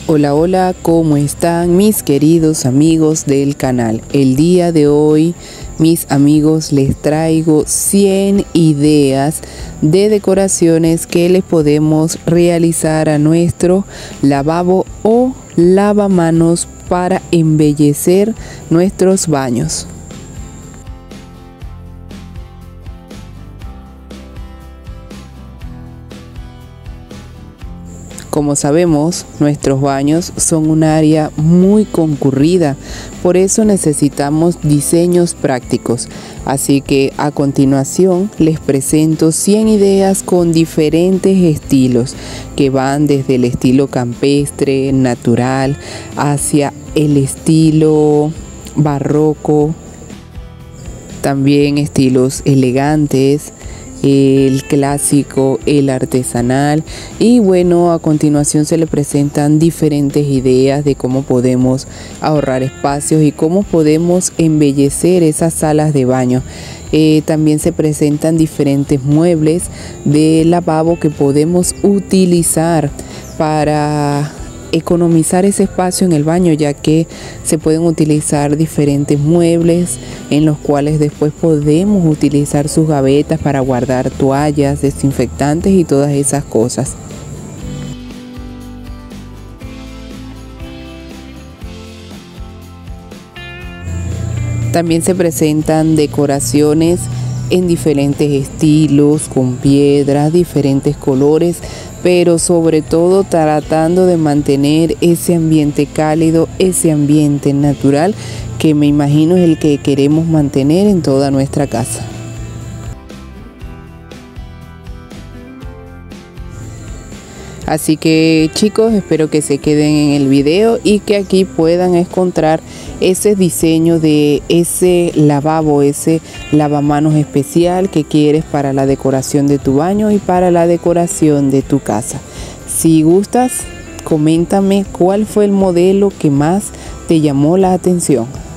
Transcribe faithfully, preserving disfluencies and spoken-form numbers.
Hola, hola, ¿cómo están mis queridos amigos del canal? El día de hoy, mis amigos, les traigo cien ideas de decoraciones que les podemos realizar a nuestro lavabo o lavamanos para embellecer nuestros baños. Como sabemos, nuestros baños son un área muy concurrida, por eso necesitamos diseños prácticos. Así que a continuación les presento cien ideas con diferentes estilos, que van desde el estilo campestre, natural, hacia el estilo barroco, también estilos elegantes, el clásico, el artesanal. Y bueno, a continuación se le presentan diferentes ideas de cómo podemos ahorrar espacios y cómo podemos embellecer esas salas de baño. Eh, también se presentan diferentes muebles de lavabo que podemos utilizar para economizar ese espacio en el baño, ya que se pueden utilizar diferentes muebles en los cuales después podemos utilizar sus gavetas para guardar toallas, desinfectantes y todas esas cosas. También se presentan decoraciones en diferentes estilos, con piedras, diferentes colores, pero sobre todo tratando de mantener ese ambiente cálido, ese ambiente natural que me imagino es el que queremos mantener en toda nuestra casa. Así que chicos, espero que se queden en el video y que aquí puedan encontrar ese diseño de ese lavabo, ese lavamanos especial que quieres para la decoración de tu baño y para la decoración de tu casa. Si gustas, coméntame cuál fue el modelo que más te llamó la atención.